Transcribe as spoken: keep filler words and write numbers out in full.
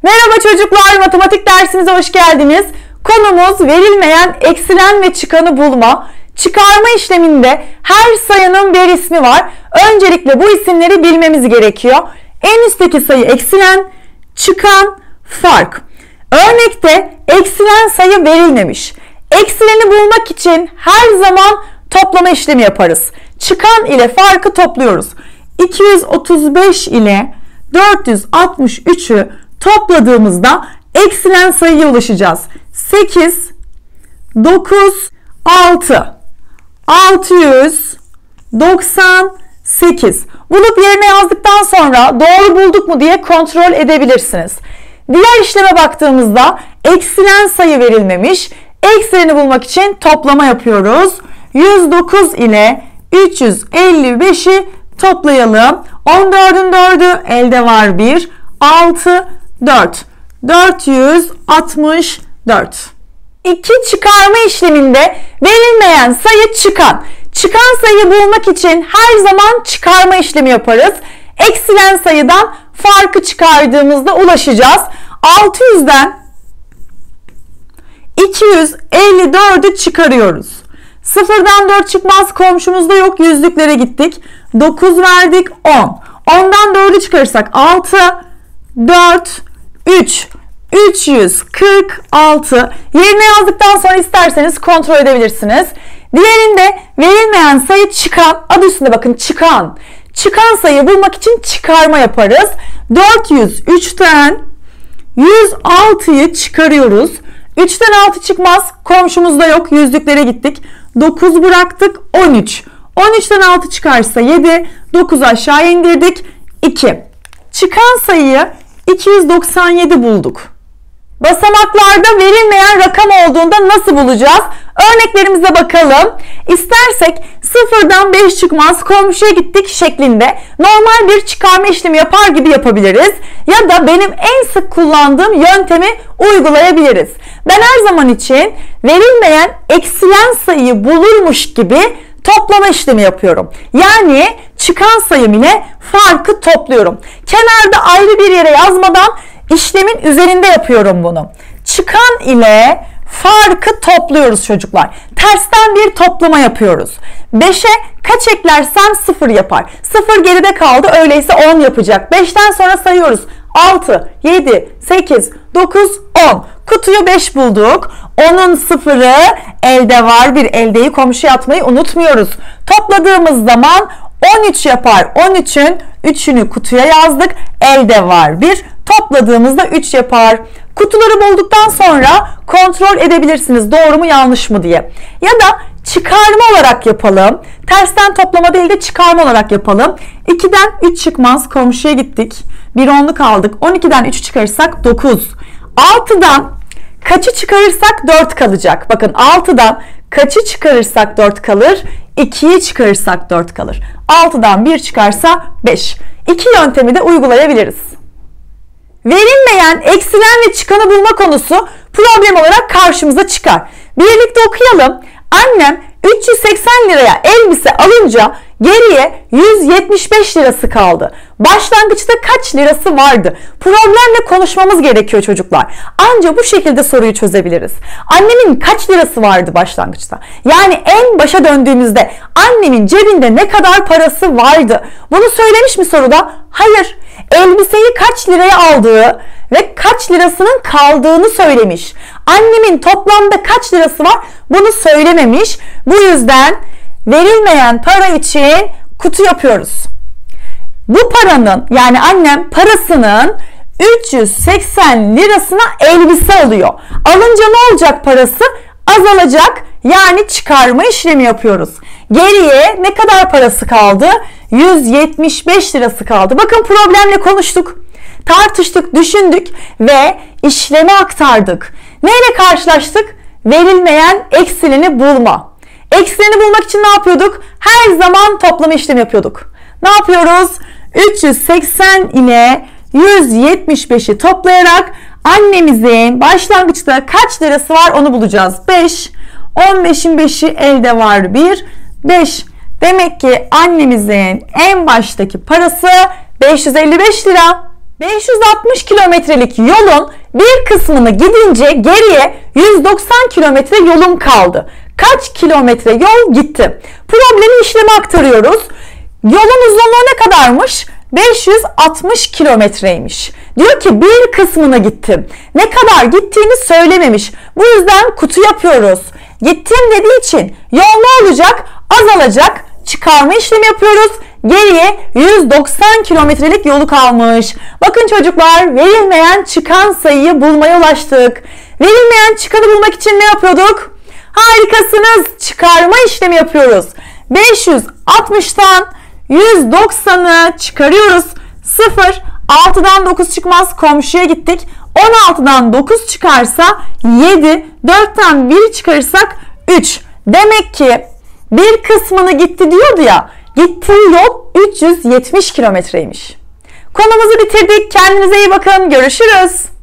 Merhaba çocuklar, matematik dersimize hoş geldiniz. Konumuz verilmeyen, eksilen ve çıkanı bulma. Çıkarma işleminde her sayının bir ismi var. Öncelikle bu isimleri bilmemiz gerekiyor. En üstteki sayı eksilen, çıkan, fark. Örnekte eksilen sayı verilmemiş. Eksileni bulmak için her zaman toplama işlemi yaparız. Çıkan ile farkı topluyoruz. iki yüz otuz beş ile dört yüz altmış üçü topladığımızda eksilen sayıya ulaşacağız. sekiz, dokuz, altı. altı yüz doksan sekiz. Bulup yerine yazdıktan sonra doğru bulduk mu diye kontrol edebilirsiniz. Diğer işleme baktığımızda eksilen sayı verilmemiş. Eksileni bulmak için toplama yapıyoruz. yüz dokuz ile üç yüz elli beşi toplayalım. on dördün dördü elde var bir. altı, dört. dört yüz altmış dört. iki çıkarma işleminde verilmeyen sayı çıkan. Çıkan sayıyı bulmak için her zaman çıkarma işlemi yaparız. Eksilen sayıdan farkı çıkardığımızda ulaşacağız. altı yüzden iki yüz elli dördü çıkarıyoruz. sıfırdan dört çıkmaz, komşumuzda yok, yüzlüklere gittik. dokuz verdik, on. ondan dördü çıkarırsak altı, dört, üç. üç yüz kırk altı. Yerine yazdıktan sonra isterseniz kontrol edebilirsiniz. Diğerinde verilmeyen sayı çıkan, adı üstünde bakın, çıkan. Çıkan sayıyı bulmak için çıkarma yaparız. dört yüz üçten yüz altıyı çıkarıyoruz. üçten altı çıkmaz, komşumuzda yok, yüzlüklere gittik. dokuz bıraktık, on üç. on üçten altı çıkarsa yedi, dokuzu aşağı indirdik, iki. Çıkan sayıyı iki yüz doksan yedi bulduk. Basamaklarda verilmeyen rakam olduğunda nasıl bulacağız? Örneklerimize bakalım. İstersek sıfırdan beş çıkmaz, komşuya gittik şeklinde normal bir çıkarma işlemi yapar gibi yapabiliriz. Ya da benim en sık kullandığım yöntemi uygulayabiliriz. Ben her zaman için verilmeyen, eksilen sayıyı bulurmuş gibi toplama işlemi yapıyorum. Yani çıkan sayım ile farkı topluyorum. Kenarda ayrı bir yere yazmadan işlemin üzerinde yapıyorum bunu. Çıkan ile farkı topluyoruz çocuklar. Tersten bir toplama yapıyoruz. beşe kaç eklersem sıfır yapar. sıfır geride kaldı, öyleyse on yapacak. beşten sonra sayıyoruz. altı, yedi, sekiz, dokuz, on. Kutuyu beş bulduk. onun sıfırı elde var. Bir eldeyi komşuya atmayı unutmuyoruz. Topladığımız zaman on üç yapar. on üçün üçünü kutuya yazdık. Elde var bir. Topladığımızda üç yapar. Kutuları bulduktan sonra kontrol edebilirsiniz doğru mu yanlış mı diye. Ya da çıkarma olarak yapalım. Tersten toplama değil de çıkarma olarak yapalım. ikiden üç çıkmaz, komşuya gittik. bir onluk aldık. on ikiden üçü çıkarırsak dokuz. altıdan kaçı çıkarırsak dört kalacak. Bakın altıdan kaçı çıkarırsak dört kalır. ikiyi çıkarırsak dört kalır. altıdan bir çıkarsa beş. İki yöntemi de uygulayabiliriz. Verilmeyen, eksilen ve çıkanı bulma konusu problem olarak karşımıza çıkar. Birlikte okuyalım. Annem üç yüz seksen liraya elbise alınca geriye yüz yetmiş beş lirası kaldı. Başlangıçta kaç lirası vardı? Problemle konuşmamız gerekiyor çocuklar. Ancak bu şekilde soruyu çözebiliriz. Annemin kaç lirası vardı başlangıçta? Yani en başa döndüğümüzde annemin cebinde ne kadar parası vardı? Bunu söylemiş mi soruda? Hayır. Elbiseyi kaç liraya aldığı ve kaç lirasının kaldığını söylemiş. Annemin toplamda kaç lirası var? Bunu söylememiş. Bu yüzden verilmeyen para için kutu yapıyoruz. Bu paranın, yani annem parasının üç yüz seksen lirasına elbise alıyor. Alınca ne olacak parası? Azalacak. Yani çıkarma işlemi yapıyoruz. Geriye ne kadar parası kaldı? yüz yetmiş beş lirası kaldı. Bakın problemle konuştuk, tartıştık, düşündük ve işlemi aktardık. Neyle karşılaştık? Verilmeyen, eksileni bulma. Eksileni bulmak için ne yapıyorduk? Her zaman toplama işlemi yapıyorduk. Ne yapıyoruz? üç yüz seksen ile yüz yetmiş beşi toplayarak annemizin başlangıçta kaç lirası var onu bulacağız. beş. on beşin beşi elde var bir. beş. Demek ki annemizin en baştaki parası beş yüz elli beş lira. beş yüz altmış kilometrelik yolun bir kısmını gidince geriye yüz doksan kilometre yolum kaldı. Kaç kilometre yol gitti? Problemi işleme aktarıyoruz. Yolun uzunluğu ne kadarmış? beş yüz altmış kilometreymiş. Diyor ki bir kısmını gittim. Ne kadar gittiğini söylememiş. Bu yüzden kutu yapıyoruz. Gittim dediği için yol ne olacak? Azalacak. Çıkarma işlemi yapıyoruz. Geriye yüz doksan kilometrelik yolu kalmış. Bakın çocuklar, verilmeyen çıkan sayıyı bulmaya ulaştık. Verilmeyen çıkanı bulmak için ne yapıyorduk? Harikasınız. Çıkarma işlemi yapıyoruz. beş yüz altmıştan yüz doksanı çıkarıyoruz. sıfır. altıdan dokuz çıkmaz. Komşuya gittik. on altıdan dokuz çıkarsa yedi. dörtten bir çıkarırsak üç. Demek ki bir kısmını gitti diyordu ya. Gittiği yol üç yüz yetmiş kilometreymiş. Konumuzu bitirdik. Kendinize iyi bakın. Görüşürüz.